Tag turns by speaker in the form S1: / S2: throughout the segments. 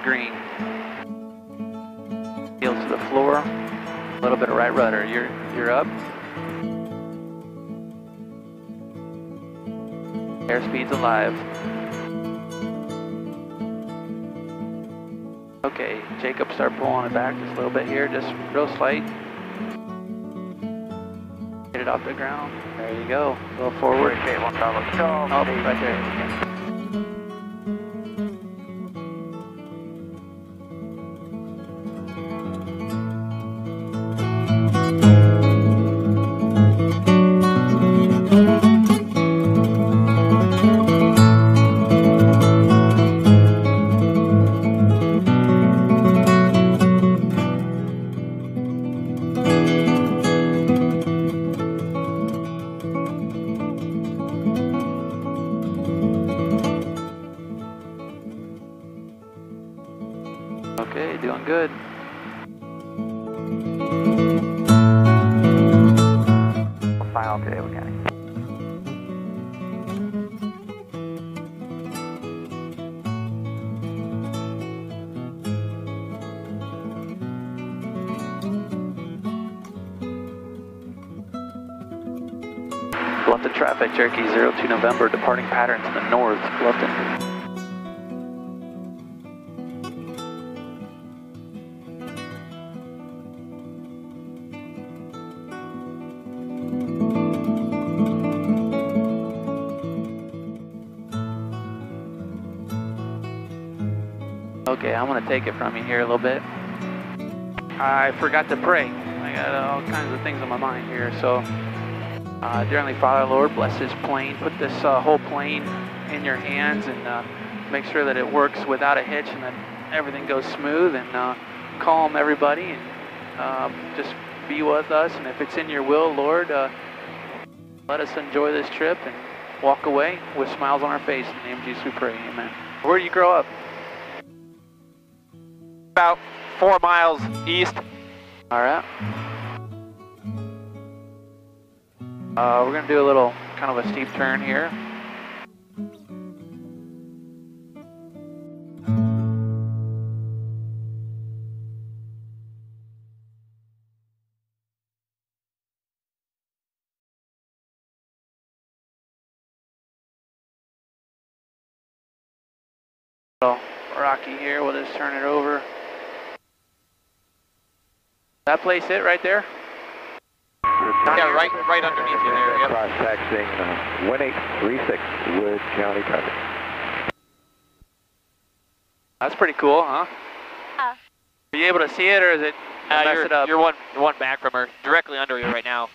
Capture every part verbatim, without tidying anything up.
S1: green. Heels to the floor. A little bit of right rudder. You're, you're up. Airspeed's alive. Okay, Jacob, start pulling it back just a little bit here, just real slight. Get it off the ground. There you go. A little forward.
S2: Okay, one follow.
S1: Oh, right there. Yeah. Okay, doing good.
S2: Final today, mechanic.
S1: Bluffton traffic, Cherokee zero two November, departing pattern to the north, Bluffton. Okay, I'm going to take it from you here a little bit. I forgot to pray. I got all kinds of things on my mind here. So, uh, dear Heavenly Father, Lord, bless this plane. Put this uh, whole plane in your hands and uh, make sure that it works without a hitch and that everything goes smooth, and uh, calm everybody and uh, just be with us. And if it's in your will, Lord, uh, let us enjoy this trip and walk away with smiles on our face. In the name of Jesus we pray, amen. Where do you grow up?
S3: About four miles east.
S1: All right. Uh, we're going to do a little kind of a steep turn here. So rocky here, we'll just turn it over. That place it right there?
S3: Yeah, right right underneath you there. Yep.
S2: Cross taxiing uh, one eight three six Wood County traffic.
S1: That's pretty cool, huh?
S4: Uh,
S1: Are you able to see it, or is it
S3: Uh,
S1: mess
S3: you're,
S1: it up?
S3: you're one one back from her, directly under you right now.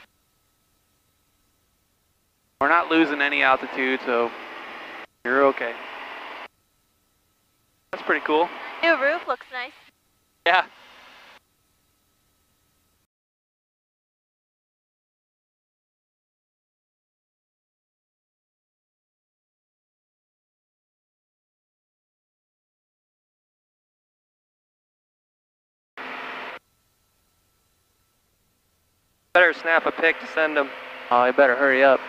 S1: We're not losing any altitude, so you're okay. That's pretty cool.
S4: new roof looks nice.
S3: Yeah. Better snap a pic to send them.
S1: Oh, you better hurry up.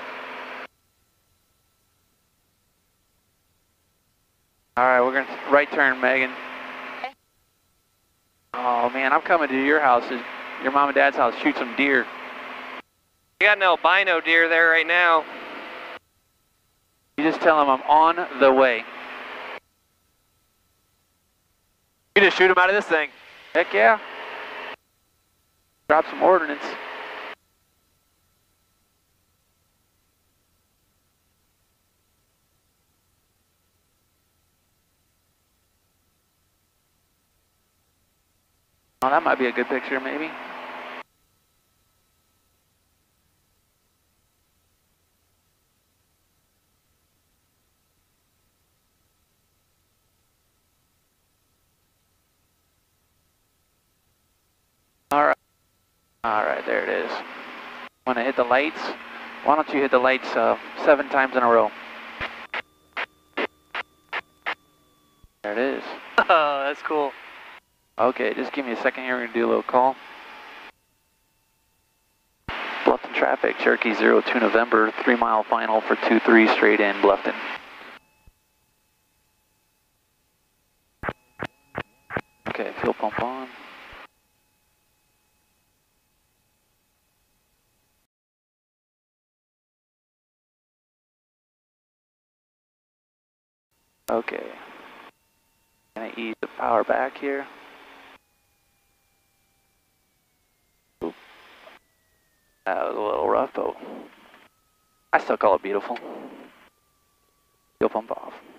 S1: All right, we're gonna right turn, Megan.
S4: Okay.
S1: Oh man, I'm coming to your house, your mom and dad's house, shoot some deer.
S3: We got an albino deer there right now.
S1: You just tell them I'm on the way.
S3: You just shoot him out of this thing.
S1: Heck yeah. Drop some ordnance. Oh, that might be a good picture, maybe. All right. All right, there it is. Want to hit the lights? Why don't you hit the lights uh, seven times in a row? There it is.
S3: Oh, that's cool.
S1: Okay, just give me a second here. We're going to do a little call. Bluffton traffic, Cherokee zero two November, three mile final for two three straight in Bluffton. Okay, fuel pump on. Okay. Gonna ease the power back here. Oop. That was a little rough, but I still call it beautiful. Fuel pump off.